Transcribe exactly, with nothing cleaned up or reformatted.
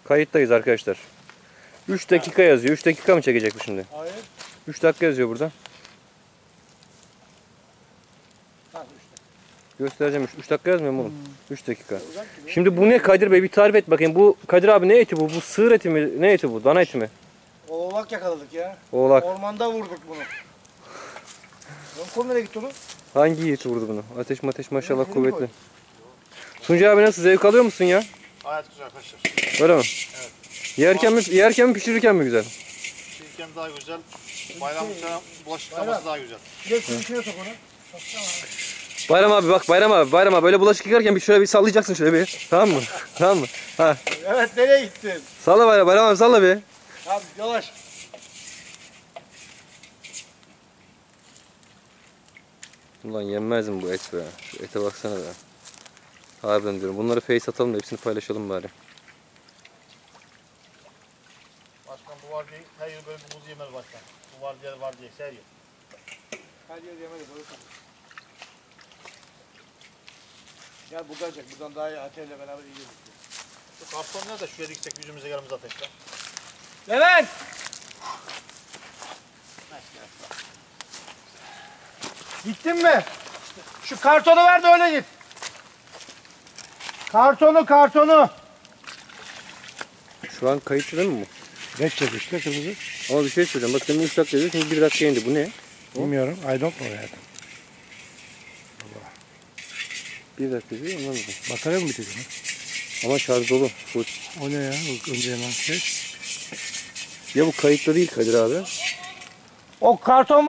Kayıttayız arkadaşlar. üç dakika yazıyor. üç dakika mı çekecek bu şimdi? Hayır. üç dakika yazıyor burada. Ha, işte. Göstereceğim. üç dakika yazmıyor mu oğlum? üç dakika. Şimdi bu ne Kadir Bey? Bir tarif et bakayım. Bu Kadir abi ne eti bu? Bu sığır eti mi? Ne eti bu? Dana eti mi? Oğlak yakaladık ya. Oğlak. Ormanda vurduk bunu. Lan kol nereye gitti oğlum? Hangi eti vurdu bunu? Ateş mateş maşallah kuvvetli. Tuncay abi nasıl? Zevk alıyor musun ya? Gayet güzel arkadaşlar. Öyle mi? Evet. Yerken mi, yerken mi pişirirken mi güzel? Pişirirken daha güzel. Bayram için bulaşık yıkaması daha güzel. Bir de suyun içine sok onu. Bayram abi bak Bayram abi Bayram abi böyle bulaşık yıkarken bir şöyle bir sallayacaksın şöyle bir. Tamam mı? Tamam mı? Ha. Evet, nereye gittin? Salla Bayram, Bayram abi salla bir. Abi yavaş. Ulan yenmez mi bu et be? Şu ete baksana be. Harbiden diyorum. Bunları face atalım da hepsini paylaşalım bari. Başkan bu var diye her yıl böyle bir buz yemez başkan. Bu var diye var diye her yıl. Her yer yemedik. Gel buradan çek. Buradan daha iyi ateyle beraber yiyelim. Şu karton nerede? Şuraya diksek yüzümüze gelmez ateşten. Levent! Gittin mi? Şu kartonu ver de öyle git. Kartonu kartonu. Şu an kayıtlı değil mi bu? Geç işte kırmızı. Ama bir şey söyleyeceğim. Bak demin üç dakika dedi. Şimdi bir dakika indi. Bu ne? Bilmiyorum. I don't know yani. Bir dakika dedi. Anlamadım. Batarya mı bitirdi? Ama şarj dolu. Full. O ne ya? Önce hemen şey. Ya bu kayıtlı değil Kadir abi. O karton